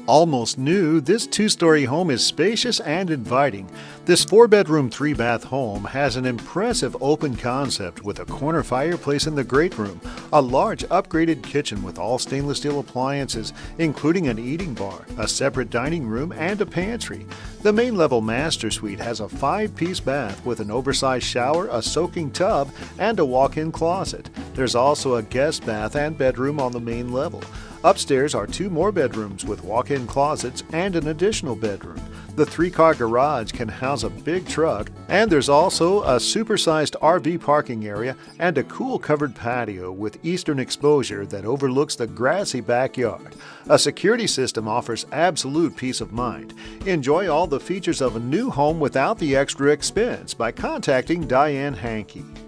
Almost new, this two-story home is spacious and inviting. This 4-bedroom, 3-bath home has an impressive open concept with a corner fireplace in the great room, a large upgraded kitchen with all stainless steel appliances, including an eating bar, a separate dining room, and a pantry. The main level master suite has a 5-piece bath with an oversized shower, a soaking tub, and a walk-in closet. There's also a guest bath and bedroom on the main level. Upstairs are 2 more bedrooms with walk-in closets and an additional bedroom. The 3-car garage can house a big truck, and there's also a supersized RV parking area and a cool covered patio with eastern exposure that overlooks the grassy backyard. A security system offers absolute peace of mind. Enjoy all the features of a new home without the extra expense by contacting Diane Hanke.